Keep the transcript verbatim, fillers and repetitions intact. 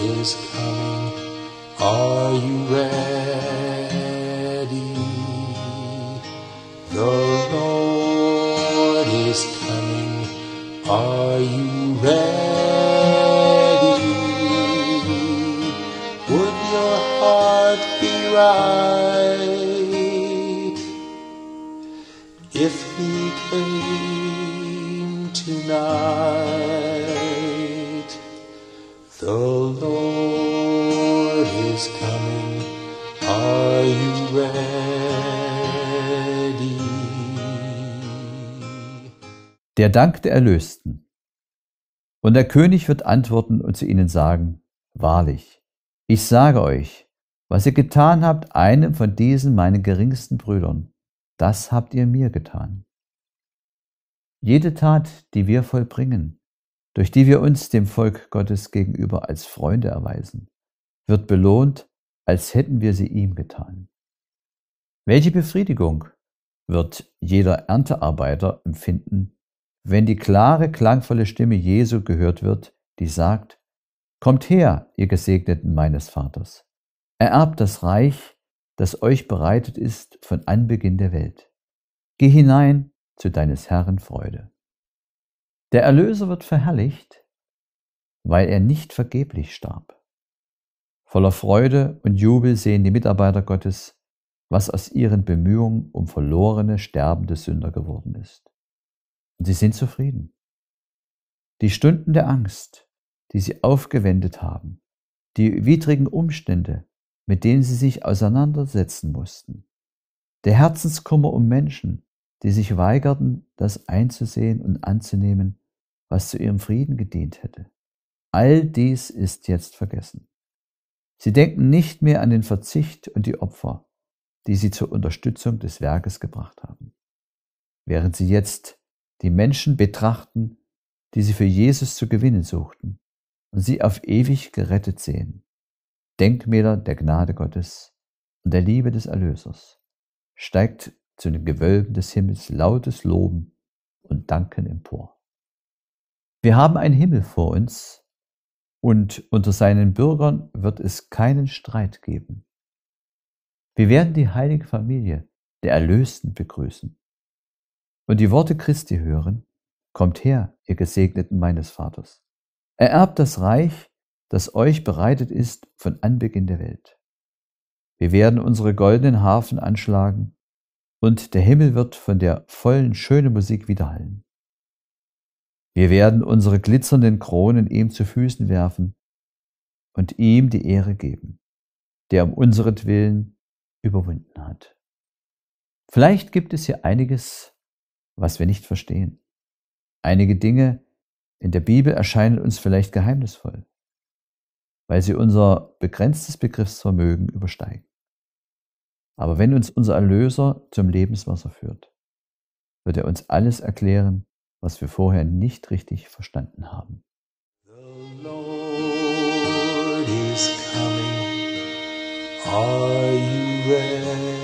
is coming. Are you ready? The Lord is coming. Are you ready? Would your heart be right if he came tonight? The Lord is coming. Are you ready? Der Dank der Erlösten. Und der König wird antworten und zu ihnen sagen: Wahrlich, ich sage euch, was ihr getan habt einem von diesen meinen geringsten Brüdern, das habt ihr mir getan. Jede Tat, die wir vollbringen, durch die wir uns dem Volk Gottes gegenüber als Freunde erweisen, wird belohnt, als hätten wir sie ihm getan. Welche Befriedigung wird jeder Erntearbeiter empfinden, wenn die klare, klangvolle Stimme Jesu gehört wird, die sagt: Kommt her, ihr Gesegneten meines Vaters, ererbt das Reich, das euch bereitet ist von Anbeginn der Welt. Geh hinein zu deines Herrn Freude. Der Erlöser wird verherrlicht, weil er nicht vergeblich starb. Voller Freude und Jubel sehen die Mitarbeiter Gottes, was aus ihren Bemühungen um verlorene, sterbende Sünder geworden ist. Und sie sind zufrieden. Die Stunden der Angst, die sie aufgewendet haben, die widrigen Umstände, mit denen sie sich auseinandersetzen mussten, der Herzenskummer um Menschen, die sich weigerten, das einzusehen und anzunehmen, was zu ihrem Frieden gedient hätte. All dies ist jetzt vergessen. Sie denken nicht mehr an den Verzicht und die Opfer, die sie zur Unterstützung des Werkes gebracht haben. Während sie jetzt die Menschen betrachten, die sie für Jesus zu gewinnen suchten und sie auf ewig gerettet sehen. Denkmäler der Gnade Gottes und der Liebe des Erlösers, steigt zu den Gewölben des Himmels lautes Loben und Danken empor. Wir haben einen Himmel vor uns und unter seinen Bürgern wird es keinen Streit geben. Wir werden die heilige Familie der Erlösten begrüßen und die Worte Christi hören: Kommt her, ihr Gesegneten meines Vaters. Ererbt das Reich, das euch bereitet ist von Anbeginn der Welt. Wir werden unsere goldenen Harfen anschlagen und der Himmel wird von der vollen, schönen Musik widerhallen. Wir werden unsere glitzernden Kronen ihm zu Füßen werfen und ihm die Ehre geben, der um unseretwillen überwunden hat. Vielleicht gibt es hier einiges, was wir nicht verstehen. Einige Dinge in der Bibel erscheinen uns vielleicht geheimnisvoll, weil sie unser begrenztes Begriffsvermögen übersteigen. Aber wenn uns unser Erlöser zum Lebenswasser führt, wird er uns alles erklären, was wir vorher nicht richtig verstanden haben. The Lord is coming. Are you ready?